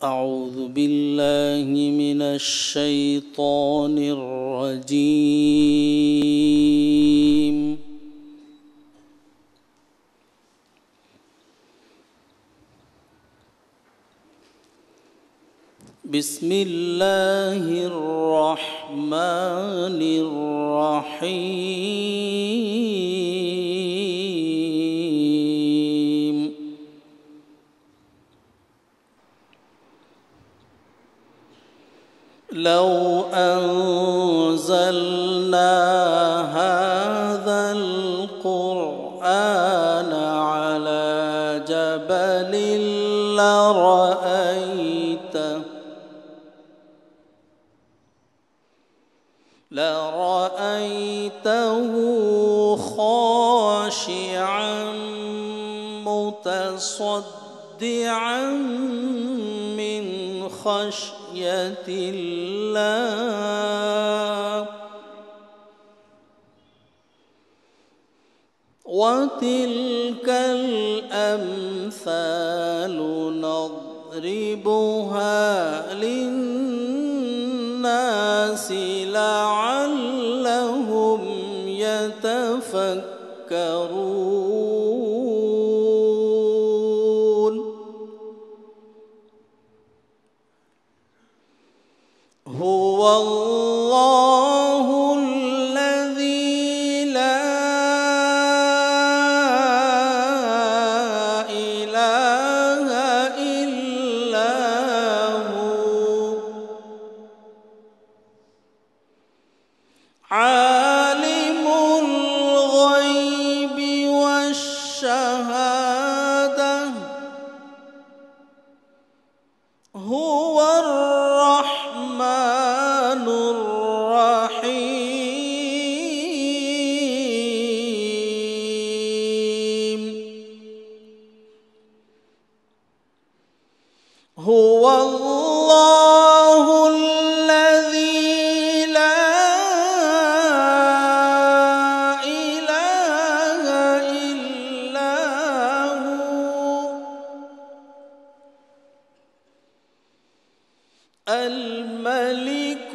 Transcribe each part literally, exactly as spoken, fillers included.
أعوذ بالله من الشيطان الرجيم. بسم الله الرحمن الرحيم. لو أنزلنا هذا القرآن على جبل لرأيته لرأيته خاشعا متصدعا من خشية الله. وتلك الأمثال نضربها للناس لعلهم يتفكرون. هو الله الذي لا إله إلا هو عالم الغيب والشهادة هو الرحمن الرحيم. هو الله الذي لا إله إلا هو الملك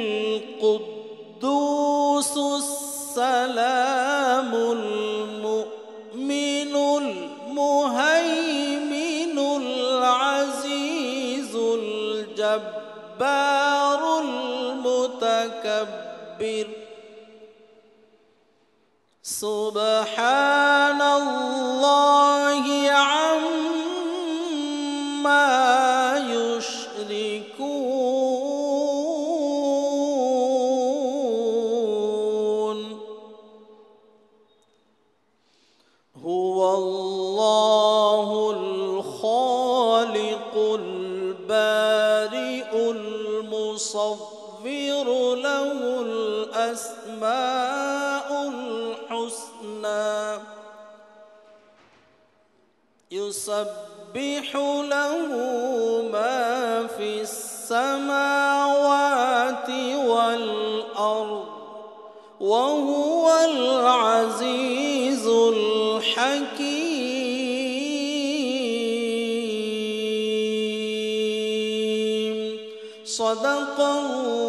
القدوس السلام المؤمن المهيمن العزيز الجبار المتكبر. سبحان الله عما يشركون. هو الله الخالق البارئ المصور له الأسماء الحسنى يسبح له ما في السماوات والأرض وهو العزيز الحكيم. صدق الله